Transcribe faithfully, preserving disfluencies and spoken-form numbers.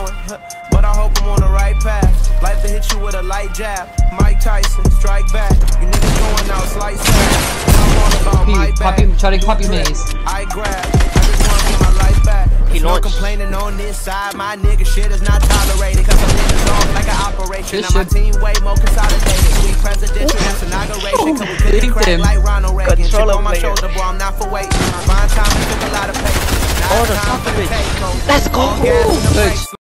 going, but I hope I'm on the right path. Life to hit you with a light jab. Mike Tyson, strike back. You niggas going out, slice fast. I'm all about my back. Try to copy maze. I grab. I just want to get my life back. There's no complaining on this side. My nigga shit is not tolerated. Cause some niggas off like an operation. Now my team way more consolidated. We presidential, that's inauguration. Cause we couldn't crack like Ronald Reagan. Chip on my shoulder, boy, I'm not for waiting. Fine time, it took a lot of patience. Now it's time for the take. Let's go!